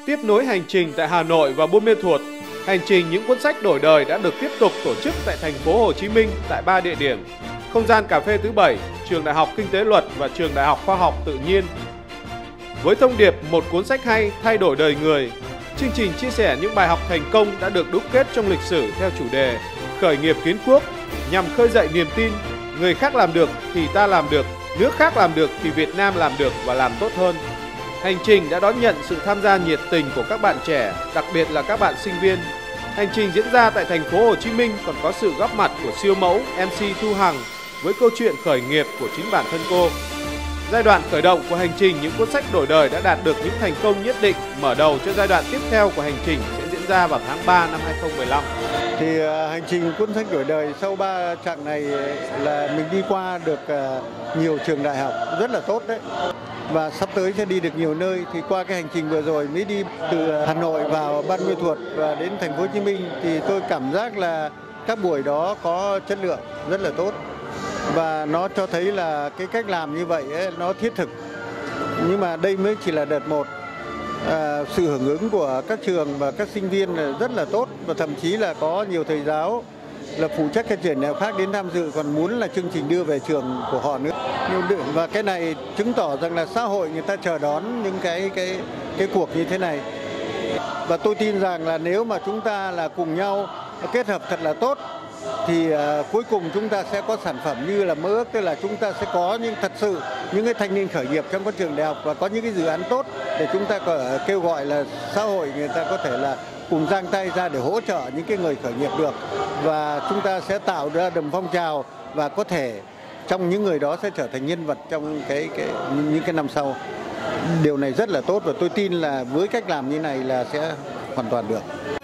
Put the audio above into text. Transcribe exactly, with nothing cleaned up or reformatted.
Tiếp nối hành trình tại Hà Nội và Buôn Mê Thuột, hành trình những cuốn sách đổi đời đã được tiếp tục tổ chức tại thành phố Hồ Chí Minh tại ba địa điểm: Không gian cà phê thứ bảy, Trường Đại học Kinh tế Luật và Trường Đại học Khoa học Tự nhiên. Với thông điệp một cuốn sách hay thay đổi đời người, chương trình chia sẻ những bài học thành công đã được đúc kết trong lịch sử theo chủ đề Khởi nghiệp kiến quốc, nhằm khơi dậy niềm tin người khác làm được thì ta làm được, nước khác làm được thì Việt Nam làm được và làm tốt hơn. Hành trình đã đón nhận sự tham gia nhiệt tình của các bạn trẻ, đặc biệt là các bạn sinh viên. Hành trình diễn ra tại thành phố Hồ Chí Minh còn có sự góp mặt của siêu mẫu em xê Thu Hằng với câu chuyện khởi nghiệp của chính bản thân cô. Giai đoạn khởi động của hành trình những cuốn sách đổi đời đã đạt được những thành công nhất định, mở đầu cho giai đoạn tiếp theo của hành trình sẽ diễn ra vào tháng ba năm hai không một năm. Thì uh, hành trình cuốn sách đổi đời sau ba chặng này là mình đi qua được uh, nhiều trường đại học rất là tốt đấy. Và sắp tới sẽ đi được nhiều nơi. Thì qua cái hành trình vừa rồi mới đi từ Hà Nội vào Buôn Mê Thuột và đến thành phố Hồ Chí Minh thì tôi cảm giác là các buổi đó có chất lượng rất là tốt. Và nó cho thấy là cái cách làm như vậy ấy, nó thiết thực. Nhưng mà đây mới chỉ là đợt một. À, sự hưởng ứng của các trường và các sinh viên là rất là tốt. Và thậm chí là có nhiều thầy giáo là phụ trách các trường nào khác đến tham dự, còn muốn là chương trình đưa về trường của họ nữa. Và cái này chứng tỏ rằng là xã hội người ta chờ đón những cái, cái, cái cuộc như thế này. Và tôi tin rằng là nếu mà chúng ta là cùng nhau kết hợp thật là tốt thì uh, cuối cùng chúng ta sẽ có sản phẩm như là mơ ước, tức là chúng ta sẽ có những thật sự những cái thanh niên khởi nghiệp trong các trường đại học và có những cái dự án tốt để chúng ta có kêu gọi là xã hội người ta có thể là cùng giang tay ra để hỗ trợ những cái người khởi nghiệp được, và chúng ta sẽ tạo ra đầm phong trào và có thể trong những người đó sẽ trở thành nhân vật trong cái, cái những cái năm sau. Điều này rất là tốt và tôi tin là với cách làm như này là sẽ hoàn toàn được.